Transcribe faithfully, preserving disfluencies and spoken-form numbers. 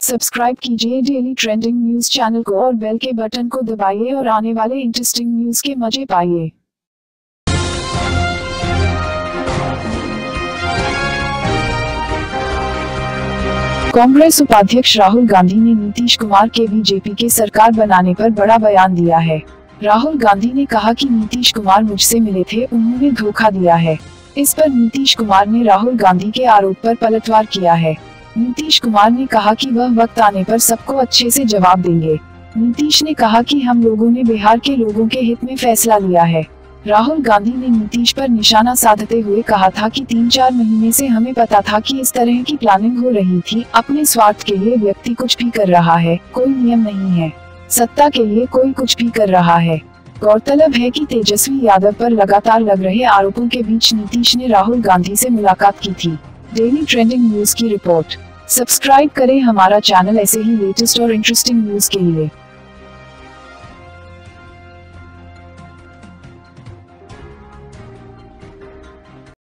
Subscribe कीजिए daily trending news channel को और बेल के बटन को दबाइए और आने वाले इंटरेस्टिंग न्यूज के मजे पाइए। कांग्रेस उपाध्यक्ष राहुल गांधी ने नीतीश कुमार के बीजेपी के सरकार बनाने पर बड़ा बयान दिया है। राहुल गांधी ने कहा कि नीतीश कुमार मुझसे मिले थे, उन्होंने धोखा दिया है। इस पर नीतीश कुमार ने राहुल गांधी के आरोप पर पलटवार किया है। नीतीश कुमार ने कहा कि वह वक्त आने पर सबको अच्छे से जवाब देंगे। नीतीश ने कहा कि हम लोगों ने बिहार के लोगों के हित में फैसला लिया है। राहुल गांधी ने नीतीश पर निशाना साधते हुए कहा था कि तीन चार महीने से हमें पता था कि इस तरह की प्लानिंग हो रही थी। अपने स्वार्थ के लिए व्यक्ति कुछ भी कर रहा है, कोई नियम नहीं है। सत्ता के लिए कोई कुछ भी कर रहा है। गौरतलब है कि तेजस्वी यादव पर लगातार लग रहे आरोपों के बीच नीतीश ने राहुल गांधी से मुलाकात की थी। डेली ट्रेंडिंग न्यूज की रिपोर्ट। सब्सक्राइब करें हमारा चैनल ऐसे ही लेटेस्ट और इंटरेस्टिंग न्यूज के लिए।